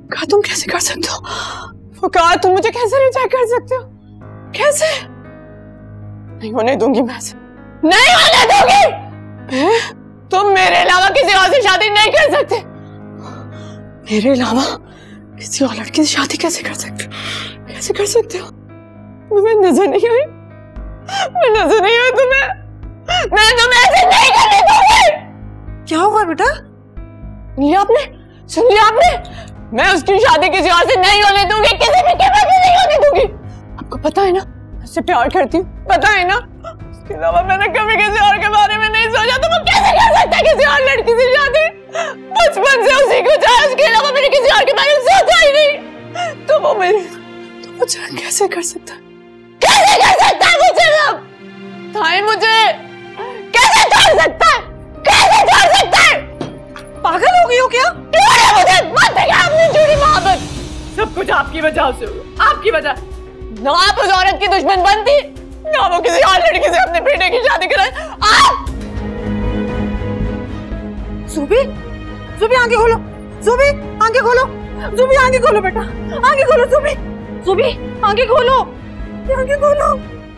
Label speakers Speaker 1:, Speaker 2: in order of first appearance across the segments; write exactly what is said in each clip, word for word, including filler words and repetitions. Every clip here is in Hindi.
Speaker 1: कहा तुम कैसे कर सकते हो? वो कहा तुम मुझे कैसे रिजेक्ट कर सकते हो? कैसे? नहीं होने दूंगी मैं ऐसे, नहीं होने दूंगी। तुम मेरे अलावा किसी और से शादी नहीं कर सकते। मेरे अलावा किसी और लड़की से शादी कैसे कर सकते हो? कैसे कर सकते हो? तुम्हें नजर नहीं आई? मैं नजर नहीं आई तुम्हें? मैं तुम्हें ऐसे नहीं करने दूंगी। क्या हुआ बेटा? लिया आपने? सुन लिया आपने? मैं उसकी शादी किसी और से नहीं होने दूंगी, किसी भी कीमत पे नहीं होने दूंगी। आपको पता है ना मैं उससे प्यार करती हूँ, पता है ना? उसके अलावा मैंने कभी किसी और के बारे में नहीं सोचा। तो वो कैसे कर सकता है किसी और लड़की से शादी? बचपन से उसी को चाहा, उसके अलावा मैंने किसी और के बारे में सोचा ही नहीं। तो वो मेरे तो मुझे कैसे कर सकता है? कैसे कर सकता है मुझे? अब थाई मुझे कैसे छोड़ सकता है? कैसे छोड़ सकता है? पागल हो गई हो क्या? मुझे मत देखा अपनी झूठी मोहब्बत। सब कुछ आपकी वजह से हुआ, आपकी वजह। ना आप उस औरत की दुश्मन बनती, ना वो किसी और लड़की से अपने बेटे की शादी कराए। आप
Speaker 2: ज़ुबी, ज़ुबी आंखें खोलो, ज़ुबी आंखें खोलो, ज़ुबी आंखें खोलो बेटा, आंखें खोलो ज़ुबी, ज़ुबी आंखें खोलो, आंखें खोलो।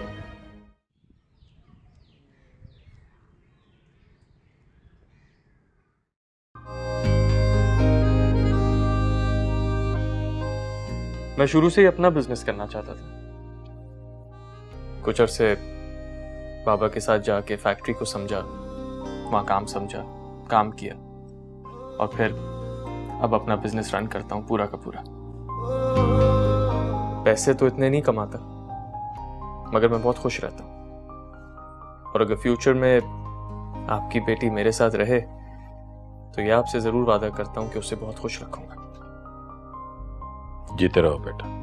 Speaker 3: मैं शुरू से ही अपना बिजनेस करना चाहता था। कुछ अरसे बाबा के साथ जाके फैक्ट्री को समझा, वहां काम समझा, काम किया और फिर अब अपना बिजनेस रन करता हूं पूरा का पूरा। पैसे तो इतने नहीं कमाता, मगर मैं बहुत खुश रहता हूं। और अगर फ्यूचर में आपकी बेटी मेरे साथ रहे तो ये आपसे जरूर वादा करता हूं कि उसे बहुत खुश रखूंगा।
Speaker 4: जीते रहो बेटा।